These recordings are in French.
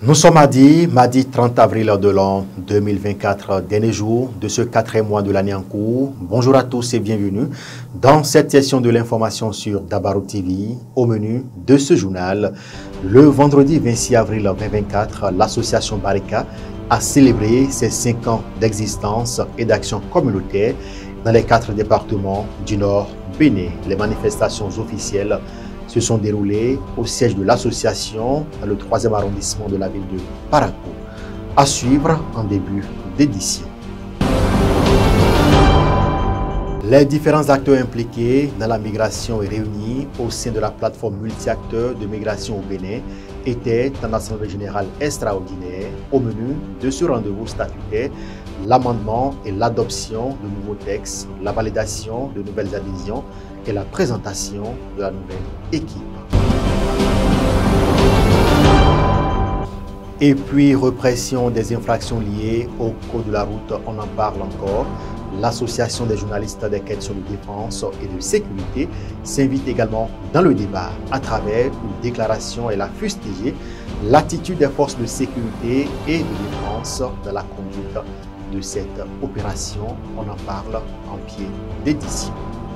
Nous sommes mardi 30 avril de l'an 2024, dernier jour de ce quatrième mois de l'année en cours. Bonjour à tous et bienvenue dans cette session de l'information sur Dabarou TV. Au menu de ce journal, le vendredi 26 avril 2024, l'association Barika a célébré ses 5 ans d'existence et d'action communautaire dans les 4 départements du Nord Bénin. Les manifestations officielles se sont déroulées au siège de l'association dans le 3e arrondissement de la ville de Parakou. À suivre en début d'édition. Les différents acteurs impliqués dans la migration et réunis au sein de la plateforme multi-acteurs de migration au Bénin étaient en assemblée générale extraordinaire. Au menu de ce rendez-vous statutaire, l'amendement et l'adoption de nouveaux textes, la validation de nouvelles adhésions et la présentation de la nouvelle équipe. Et puis, répression des infractions liées au code de la route, on en parle encore. L'Association des journalistes des questions de défense et de sécurité s'invite également dans le débat à travers une déclaration. Elle a fustigé l'attitude des forces de sécurité et de défense dans la conduite de cette opération. On en parle en pied d'édition.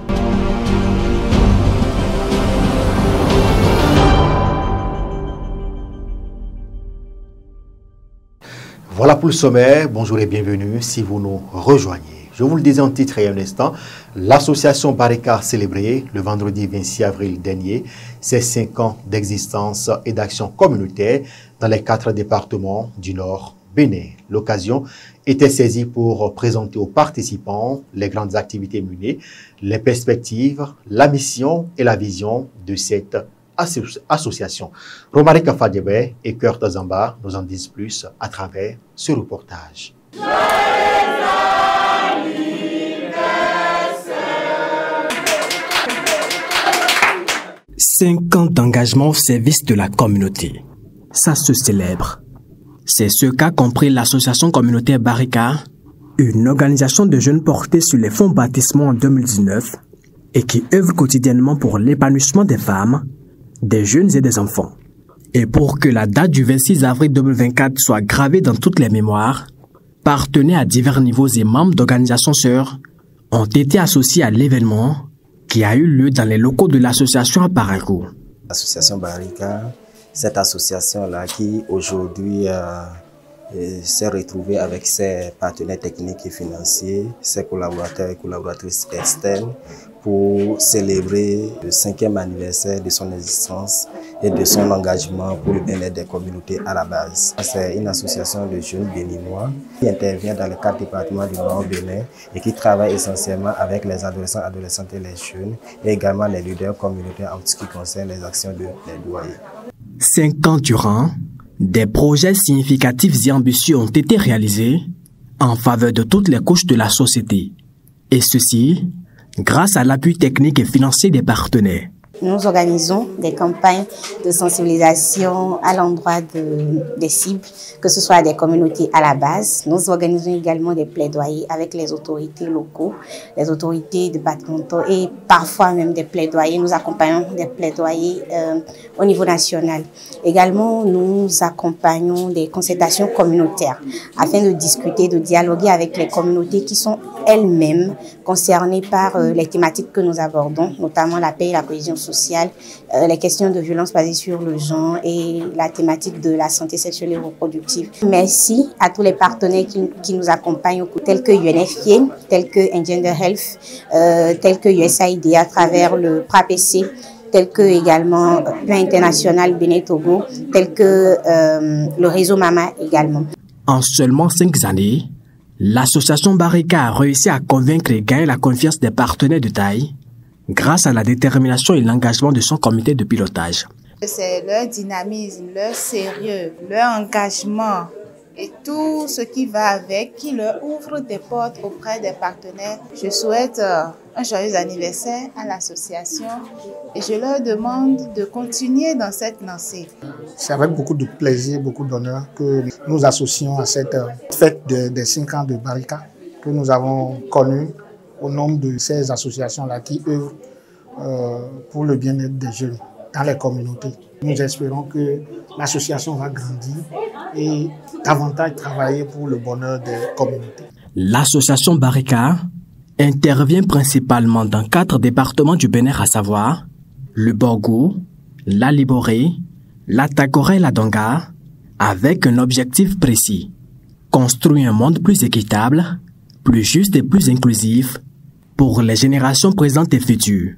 Voilà pour le sommaire. Bonjour et bienvenue si vous nous rejoignez. Je vous le disais en titre il y a un instant, l'association Barika a célébré le vendredi 26 avril dernier ses 5 ans d'existence et d'action communautaire dans les 4 départements du Nord Bénin. L'occasion était saisie pour présenter aux participants les grandes activités menées, les perspectives, la mission et la vision de cette association. Romarika Fadjebe et Kurt Zamba nous en disent plus à travers ce reportage. 5 ans d'engagement au service de la communauté. Ça se célèbre. C'est ce qu'a compris l'association communautaire Barika, une organisation de jeunes portée sur les fonds baptismaux en 2019 et qui œuvre quotidiennement pour l'épanouissement des femmes, des jeunes et des enfants. Et pour que la date du 26 avril 2024 soit gravée dans toutes les mémoires, partenaires à divers niveaux et membres d'organisations sœurs ont été associés à l'événement qui a eu lieu dans les locaux de l'association à Parakou. L'association Barika, cette association-là qui aujourd'hui s'est retrouvée avec ses partenaires techniques et financiers, ses collaborateurs et collaboratrices externes pour célébrer le 5e anniversaire de son existence et de son engagement pour le bien-être des communautés à la base. C'est une association de jeunes béninois qui intervient dans les 4 départements du Nord Bénin et qui travaille essentiellement avec les adolescents, adolescentes et les jeunes et également les leaders communautaires en ce qui concerne les actions de plaidoyer. 5 ans durant, des projets significatifs et ambitieux ont été réalisés en faveur de toutes les couches de la société. Et ceci, grâce à l'appui technique et financier des partenaires. Nous organisons des campagnes de sensibilisation à l'endroit des cibles, que ce soit des communautés à la base. Nous organisons également des plaidoyers avec les autorités locaux, les autorités départementales et parfois même des plaidoyers. Nous accompagnons des plaidoyers au niveau national. Également, nous accompagnons des concertations communautaires afin de discuter, de dialoguer avec les communautés qui sont elles-mêmes concernées par les thématiques que nous abordons, notamment la paix et la cohésion sociale, les questions de violence basées sur le genre et la thématique de la santé sexuelle et reproductive. Merci à tous les partenaires qui nous accompagnent, tels que UNFPA, tels que Engender Health, tels que USAID à travers le PRAPC, tels que également Plan International Bénin-Togo, tels que le réseau Mama également. En seulement 5 années, l'association Barika a réussi à convaincre et gagner la confiance des partenaires de taille grâce à la détermination et l'engagement de son comité de pilotage. C'est leur dynamisme, leur sérieux, leur engagement et tout ce qui va avec qui leur ouvre des portes auprès des partenaires. Je souhaite un joyeux anniversaire à l'association et je leur demande de continuer dans cette lancée. C'est avec beaucoup de plaisir, beaucoup d'honneur que nous associons à cette fête des 5 ans de Barika que nous avons connue au nombre de ces associations-là qui œuvrent pour le bien-être des jeunes dans les communautés. Nous espérons que l'association va grandir et davantage travailler pour le bonheur des communautés. L'association Barika intervient principalement dans 4 départements du Bénin, à savoir le Borgou, la Liboré, la Tagora et la Donga, avec un objectif précis: construire un monde plus équitable, plus juste et plus inclusif pour les générations présentes et futures.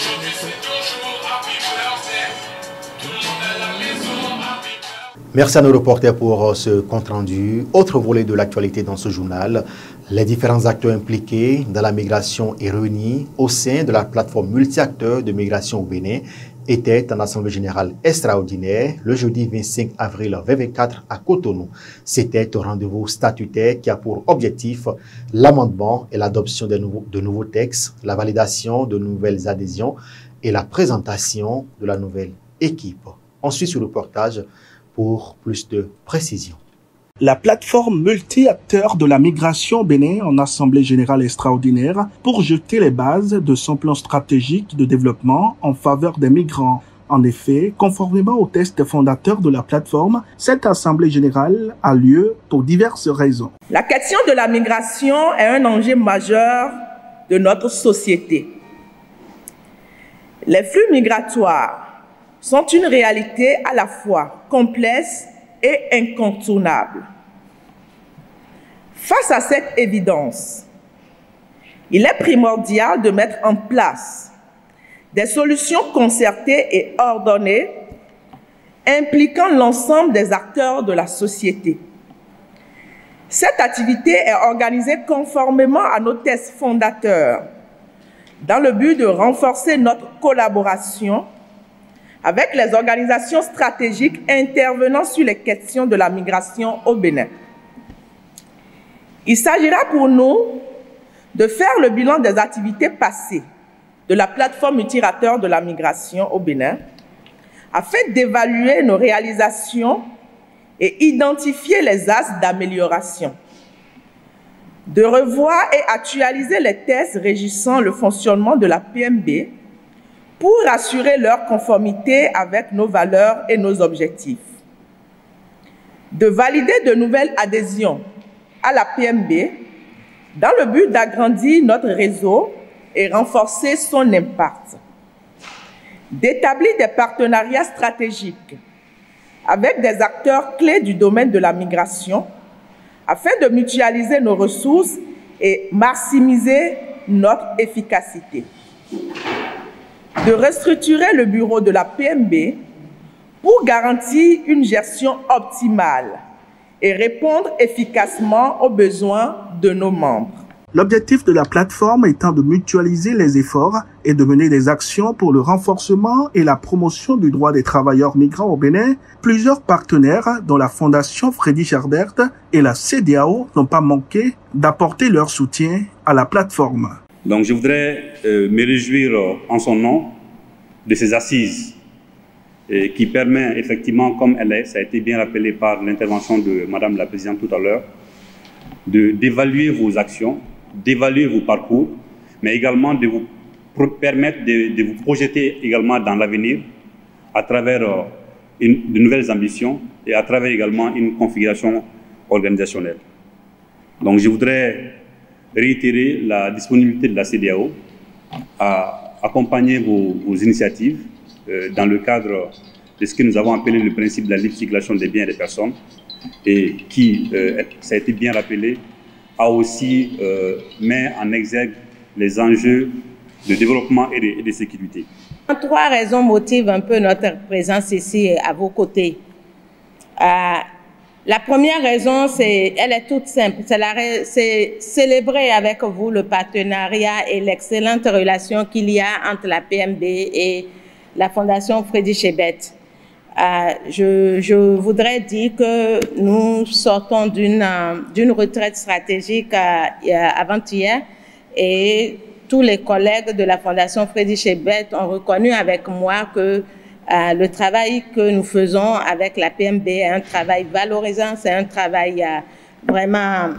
Merci à nos reporters pour ce compte-rendu. Autre volet de l'actualité dans ce journal, les différents acteurs impliqués dans la migration et réunis au sein de la plateforme multi-acteurs de migration au Bénin étaient en assemblée générale extraordinaire le jeudi 25 avril 2024 à Cotonou. C'était un rendez-vous statutaire qui a pour objectif l'amendement et l'adoption de nouveaux textes, la validation de nouvelles adhésions et la présentation de la nouvelle équipe. On suit ce reportage pour plus de précision. La plateforme multi-acteurs de la migration au Bénin en assemblée générale extraordinaire pour jeter les bases de son plan stratégique de développement en faveur des migrants. En effet, conformément au texte fondateur de la plateforme, cette assemblée générale a lieu pour diverses raisons. La question de la migration est un enjeu majeur de notre société. Les flux migratoires sont une réalité à la fois complexe et incontournable. Face à cette évidence, il est primordial de mettre en place des solutions concertées et ordonnées impliquant l'ensemble des acteurs de la société. Cette activité est organisée conformément à nos textes fondateurs dans le but de renforcer notre collaboration avec les organisations stratégiques intervenant sur les questions de la migration au Bénin. Il s'agira pour nous de faire le bilan des activités passées de la plateforme multi-acteurs de la migration au Bénin afin d'évaluer nos réalisations et identifier les axes d'amélioration, de revoir et actualiser les tests régissant le fonctionnement de la PMB pour assurer leur conformité avec nos valeurs et nos objectifs, de valider de nouvelles adhésions à la PMB dans le but d'agrandir notre réseau et renforcer son impact, d'établir des partenariats stratégiques avec des acteurs clés du domaine de la migration afin de mutualiser nos ressources et maximiser notre efficacité, de restructurer le bureau de la PMB pour garantir une gestion optimale et répondre efficacement aux besoins de nos membres. L'objectif de la plateforme étant de mutualiser les efforts et de mener des actions pour le renforcement et la promotion du droit des travailleurs migrants au Bénin, plusieurs partenaires, dont la Fondation Friedrich Ebert et la CEDEAO, n'ont pas manqué d'apporter leur soutien à la plateforme. Donc je voudrais me réjouir en son nom de ces assises qui permet effectivement, comme ça a été bien rappelé par l'intervention de Madame la Présidente tout à l'heure, d'évaluer vos actions, d'évaluer vos parcours, mais également de vous permettre de vous projeter également dans l'avenir à travers de nouvelles ambitions et à travers également une configuration organisationnelle. Donc je voudrais réitérer la disponibilité de la CEDEAO à accompagner vos initiatives dans le cadre de ce que nous avons appelé le principe de la libre circulation des biens et des personnes et qui, ça a été bien rappelé, a aussi mis en exergue les enjeux de développement et de sécurité. 3 raisons motivent un peu notre présence ici à vos côtés. La première raison, elle est toute simple, c'est célébrer avec vous le partenariat et l'excellente relation qu'il y a entre la PMB et la Fondation Friedrich Ebert. Je voudrais dire que nous sortons d'une retraite stratégique avant-hier et tous les collègues de la Fondation Friedrich Ebert ont reconnu avec moi que le travail que nous faisons avec la PMB est un travail valorisant, c'est un travail vraiment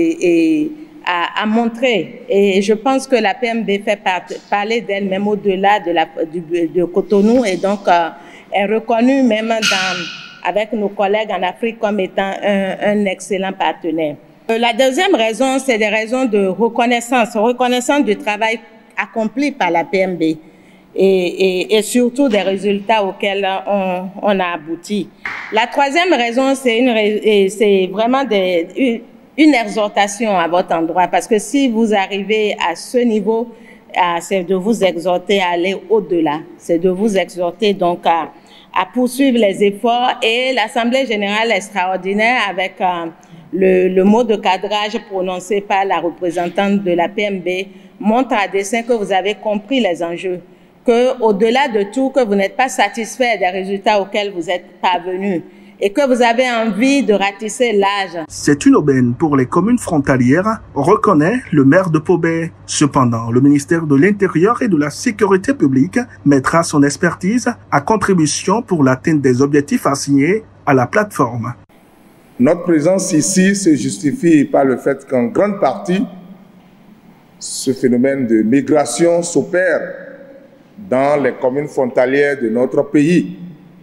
à montrer. Et je pense que la PMB fait parler d'elle-même au-delà de Cotonou et donc est reconnue même avec nos collègues en Afrique comme étant un excellent partenaire. La deuxième raison, c'est des raisons de reconnaissance du travail accompli par la PMB et surtout des résultats auxquels on a abouti. La troisième raison, c'est vraiment une exhortation à votre endroit, parce que si vous arrivez à ce niveau, c'est de vous exhorter à aller au-delà, c'est de vous exhorter donc à poursuivre les efforts, et l'Assemblée générale extraordinaire avec le mot de cadrage prononcé par la représentante de la PMB montre à dessein que vous avez compris les enjeux, que au-delà de tout, que vous n'êtes pas satisfait des résultats auxquels vous êtes parvenus et que vous avez envie de ratisser l'âge. C'est une aubaine pour les communes frontalières, reconnaît le maire de Pobé. Cependant, le ministère de l'Intérieur et de la Sécurité publique mettra son expertise à contribution pour l'atteinte des objectifs assignés à la plateforme. Notre présence ici se justifie par le fait qu'en grande partie, ce phénomène de migration s'opère dans les communes frontalières de notre pays.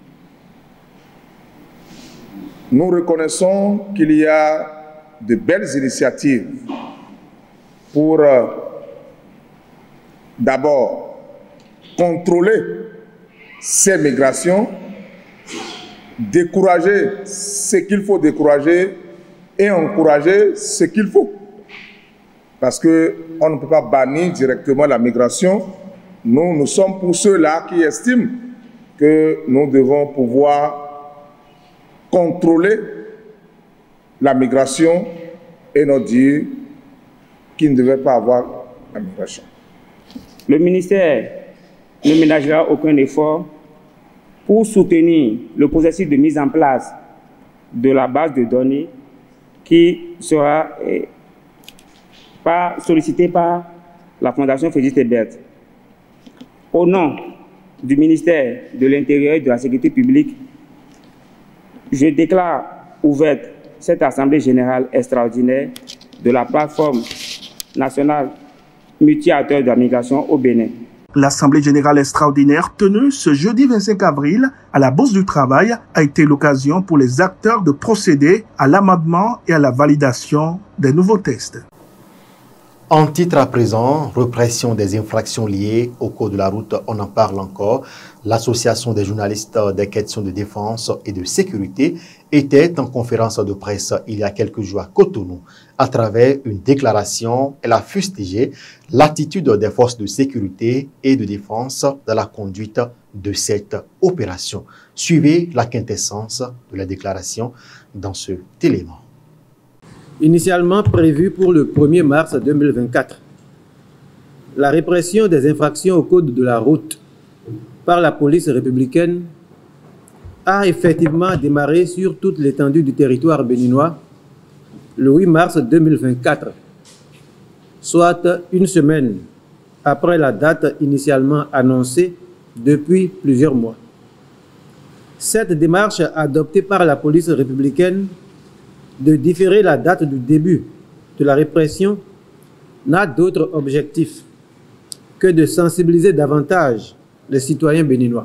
Nous reconnaissons qu'il y a de belles initiatives pour d'abord contrôler ces migrations, décourager ce qu'il faut décourager et encourager ce qu'il faut. Parce qu'on ne peut pas bannir directement la migration. Nous sommes pour ceux-là qui estiment que nous devons pouvoir contrôler la migration et non dire qu'il ne devait pas avoir la migration. Le ministère ne ménagera aucun effort pour soutenir le processus de mise en place de la base de données qui sera sollicitée par la Fondation Frédéric Ebert. Au nom du ministère de l'Intérieur et de la Sécurité publique, je déclare ouverte cette Assemblée générale extraordinaire de la plateforme nationale multi-acteurs de la migration au Bénin. L'Assemblée générale extraordinaire tenue ce jeudi 25 avril à la Bourse du Travail a été l'occasion pour les acteurs de procéder à l'amendement et à la validation des nouveaux textes. En titre à présent, répression des infractions liées au code de la route, on en parle encore. L'Association des journalistes des questions de défense et de sécurité était en conférence de presse il y a quelques jours à Cotonou. À travers une déclaration, elle a fustigé l'attitude des forces de sécurité et de défense dans la conduite de cette opération. Suivez la quintessence de la déclaration dans ce élément. Initialement prévu pour le 1er mars 2024, la répression des infractions au code de la route par la police républicaine a effectivement démarré sur toute l'étendue du territoire béninois le 8 mars 2024, soit une semaine après la date initialement annoncée depuis plusieurs mois. Cette démarche adoptée par la police républicaine de différer la date du début de la répression n'a d'autre objectif que de sensibiliser davantage les citoyens béninois.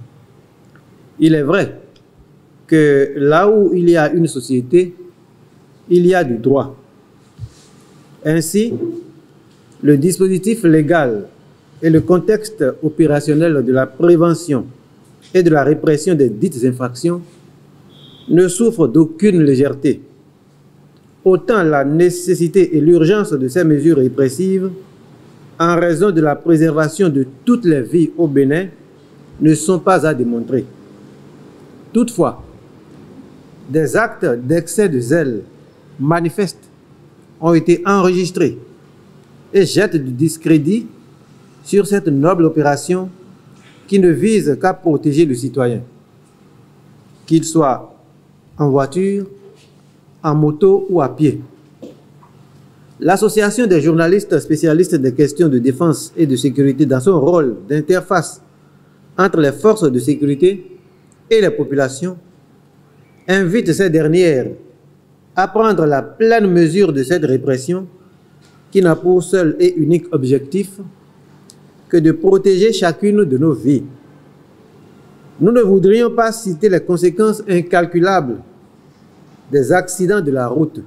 Il est vrai que là où il y a une société, il y a du droit. Ainsi, le dispositif légal et le contexte opérationnel de la prévention et de la répression des dites infractions ne souffrent d'aucune légèreté. Autant la nécessité et l'urgence de ces mesures répressives, en raison de la préservation de toutes les vies au Bénin, ne sont pas à démontrer. Toutefois, des actes d'excès de zèle manifestes ont été enregistrés et jettent du discrédit sur cette noble opération qui ne vise qu'à protéger le citoyen, qu'il soit en voiture, en moto ou à pied. L'Association des journalistes spécialistes des questions de défense et de sécurité, dans son rôle d'interface entre les forces de sécurité et les populations, invite ces dernières à prendre la pleine mesure de cette répression qui n'a pour seul et unique objectif que de protéger chacune de nos vies. Nous ne voudrions pas citer les conséquences incalculables des accidents de la route.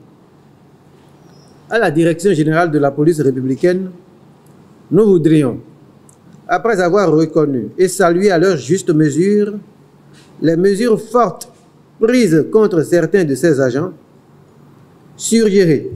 À la Direction générale de la police républicaine, nous voudrions, après avoir reconnu et salué à leur juste mesure les mesures fortes prises contre certains de ces agents, suggérer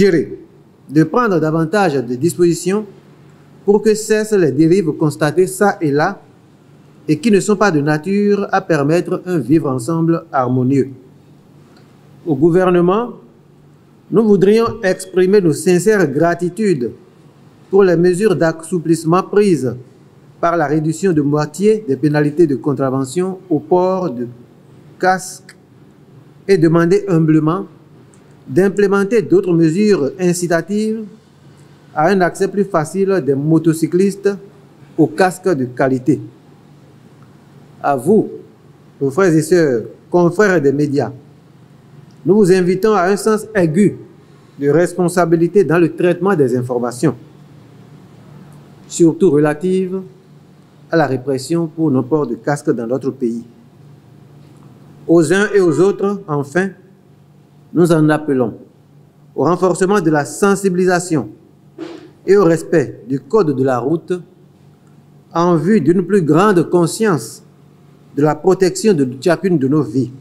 de prendre davantage de dispositions pour que cessent les dérives constatées ça et là et qui ne sont pas de nature à permettre un vivre ensemble harmonieux. Au gouvernement, nous voudrions exprimer nos sincères gratitudes pour les mesures d'assouplissement prises par la réduction de moitié des pénalités de contravention au port de casque et demander humblement d'implémenter d'autres mesures incitatives à un accès plus facile des motocyclistes aux casques de qualité. À vous, nos frères et sœurs, confrères des médias, nous vous invitons à un sens aigu de responsabilité dans le traitement des informations, surtout relatives à la répression pour nos ports de casque dans notre pays. Aux uns et aux autres, enfin, nous en appelons au renforcement de la sensibilisation et au respect du code de la route en vue d'une plus grande conscience de la protection de chacune de nos vies.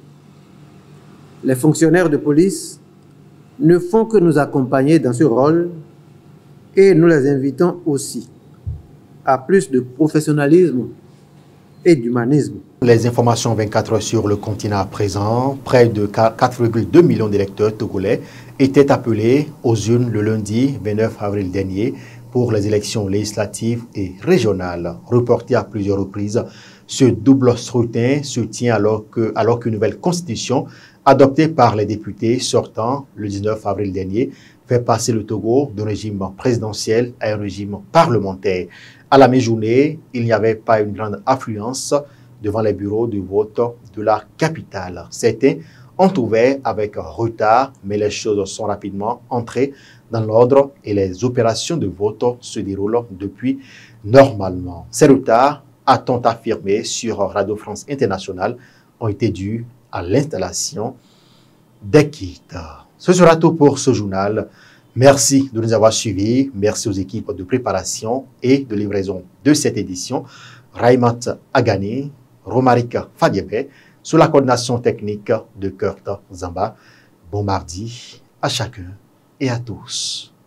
Les fonctionnaires de police ne font que nous accompagner dans ce rôle et nous les invitons aussi à plus de professionnalisme et d'humanisme. Les informations 24 heures sur le continent à présent, près de 4,2 millions d'électeurs togolais étaient appelés aux urnes le lundi 29 avril dernier pour les élections législatives et régionales. Reporté à plusieurs reprises, ce double scrutin se tient alors qu'une nouvelle constitution adoptée par les députés sortants le 19 avril dernier fait passer le Togo d'un régime présidentiel à un régime parlementaire. À la mi-journée, il n'y avait pas une grande affluence devant les bureaux de vote de la capitale. Certains ont ouvert avec retard, mais les choses sont rapidement entrées dans l'ordre et les opérations de vote se déroulent depuis normalement. Ces retards, a-t-on affirmé sur Radio France Internationale, ont été dus à l'installation des kits. Ce sera tout pour ce journal. Merci de nous avoir suivis. Merci aux équipes de préparation et de livraison de cette édition. Raimat Agani, Romarika Fadiebe, sous la coordination technique de Kurt Zamba. Bon mardi à chacun et à tous.